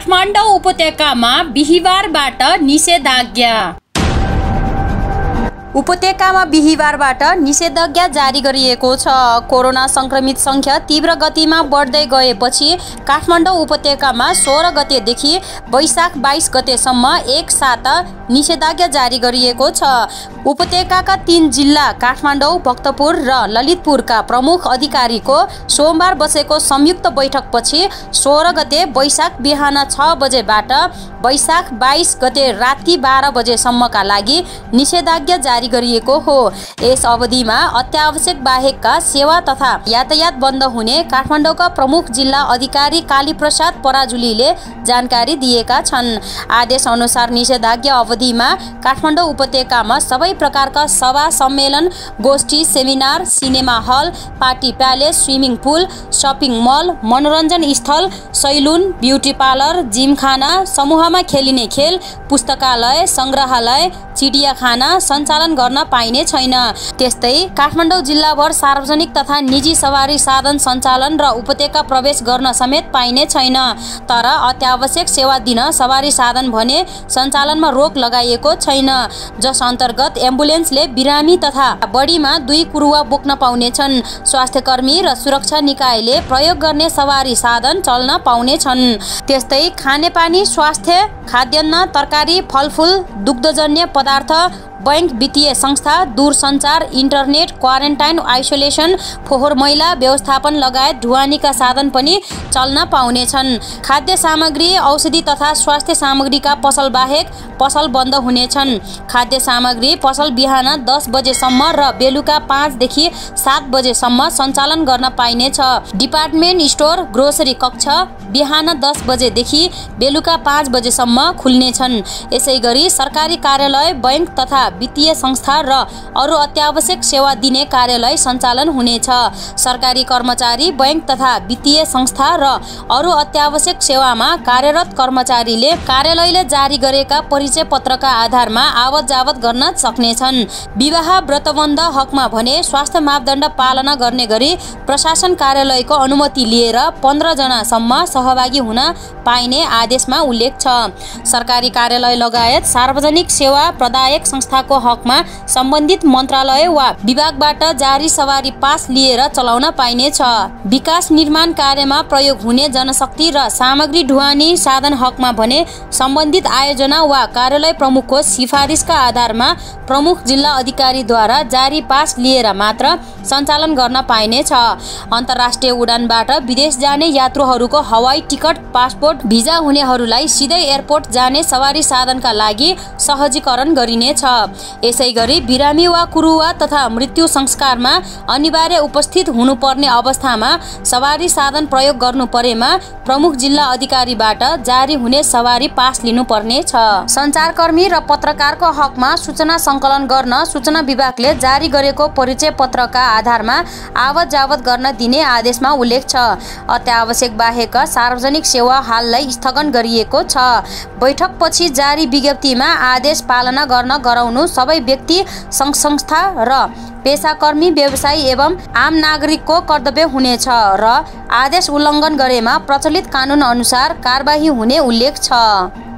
काठमाडौँ उपत्यकामा बिहिबारबाट निषेधाज्ञा। उपत्यकामा बिहिबारबाट निषेधाज्ञा जारी गरिएको छ। कोरोना संक्रमित संख्या तीव्र गतिमा बढ्दै गएपछि काठमाडौँ उपत्यकामा 16 गतेदेखि वैशाख 22 गतेसम्म एक साता निषेधाज्ञा जारी गरिएको छ। उपत्यकाका 3 जिल्ला काठमाडौँ, भक्तपुर र ललितपुरका प्रमुख अधिकारीको सोमबार बसेको संयुक्त बैठकपछि 16 गते वैशाख बिहान 6 बजेबाट वैशाख 22 गते राति 12 बजेसम्मका लागि निषेधाज्ञा जारी गरिएको हो। यस अवधिमा अत्यावश्यक बाहेकका सेवा तथा यातायात बन्द हुने काठमाडौँका प्रमुख जिल्ला अधिकारी कालीप्रसाद पराजुलीले जानकारी दिएका छन्। आदेश अनुसार निषेधाज्ञा अवधिमा काठमाडौँ उपत्यकामा सबै प्रकारका सभा, सम्मेलन, गोष्ठी, seminar, cinema hall, party palace, swimming pool, shopping mall, मनोरञ्जन स्थल, सैलुन, ब्युटी पार्लर, जिमखाना, समूहमा खेलिने खेल, पुस्तकालय, सङ्ग्रहालय, चिडियाखाना सञ्चालन गर्न पाइने छैन। त्यस्तै काठमाडौँ जिल्लाभर सार्वजनिक तथा निजी सवारी साधन सञ्चालन र उपत्यका प्रवेश गर्न समेत पाइने छैन। तर अत्यावश्यक सेवा दिन सवारी साधन भने सञ्चालनमा रोक लगाइएको छैन, जस अन्तर्गत एम्बुलेन्सले बिरामी तथा बढीमा 2 कुरुवा बोक्न पाउनेछन्। स्वास्थ्यकर्मी र सुरक्षा निकायले प्रयोग गर्ने सवारी साधन चल्न पाउनेछन्। त्यस्तै खानेपानी, स्वास्थ्य, खाद्यान्न, तरकारी, फलफुल, दुग्धजन्य पदार्थ, बैंक, वित्तीय संस्था, दूरसञ्चार, इन्टरनेट, क्वारेन्टाइन, आइसोलेसन, फोहोर मैला व्यवस्थापन लगायत ढुवानीका साधन पनि चल्न पाउनेछन्। खाद्य सामग्री, औषधि तथा स्वास्थ्य सामग्रीका पसल बाहेक पसल बन्द हुनेछन्। खाद्य सामग्री पसल बिहान 10 बजेसम्म र बेलुका 5 देखि 7 बजेसम्म सञ्चालन गर्न पाइनेछ। डिपार्टमेन्ट स्टोर, ग्रोसरी कक्ष बिहान 10 बजेदेखि बेलुका 5 बजेसम्म खुल्नेछन्। यसैगरी सरकारी कार्यालय, बैंक तथा वित्तीय संस्था र अरू अत्यावश्यक सेवा दिने कार्यालय सञ्चालन हुनेछ। सरकारी कर्मचारी, बैंक तथा वित्तीय संस्था र अरू अत्यावश्यक सेवामा कार्यरत कर्मचारीले कार्यालयले जारी गरेका परिचय पत्रका आधारमा आवत जावत गर्न सक्नेछन्। विवाह व्रतबन्ध हकमा भने स्वास्थ्य मापदण्ड पालना गर्ने गरी प्रशासन कार्यालयको अनुमति लिएर 15 जनासम्म सहभागी हुन पाइने आदेशमा उल्लेख छ। सरकारी कार्यालय लगायत सार्वजनिक सेवा प्रदायक संस्थाको हकमा सम्बन्धित मन्त्रालय वा विभागबाट जारी सवारी पास लिएर चलाउन पाइनेछ। विकास निर्माण कार्यमा प्रयोग हुने जनशक्ति र सामग्री ढुवानी साधन हकमा भने सम्बन्धित आयोजना वा कार्यालय प्रमुखको सिफारिसका आधारमा प्रमुख जिल्ला अधिकारीद्वारा जारी पास लिएर मात्र सञ्चालन गर्न पाइनेछ। अन्तर्राष्ट्रिय उडानबाट विदेश जाने यात्रुहरूको हवाई टिकट, पासपोर्ट, भिजा हुनेहरूलाई सिधै एयरपोर्ट जाने सवारी साधनका लागि सहजीकरण गरिनेछ। यसैगरी बिरामी वा कुरुवा तथा मृत्यु संस्कारमा अनिवार्य उपस्थित हुनुपर्ने अवस्थामा सवारी साधन प्रयोग गर्नु परेमा प्रमुख जिल्ला अधिकारीबाट जारी हुने सवारी पास लिनुपर्ने छ। सञ्चारकर्मी र पत्रकारको हकमा सूचना सङ्कलन गर्न सूचना विभागले जारी गरेको परिचय पत्रका आधारमा आवत जावत गर्न दिने आदेशमा उल्लेख छ। अत्यावश्यक बाहेक सार्वजनिक सेवा हाललाई स्थगन गरिएको छ। बैठकपछि जारी विज्ञप्तिमा आदेश पालना गर्न गराउनु सबै व्यक्ति, सङ्घ संस्था र पेसाकर्मी, व्यवसायी एवं आम नागरिकको कर्तव्य हुनेछ र आदेश उल्लङ्घन गरेमा प्रचलित कानुन अनुसार कारबाही हुने उल्लेख छ।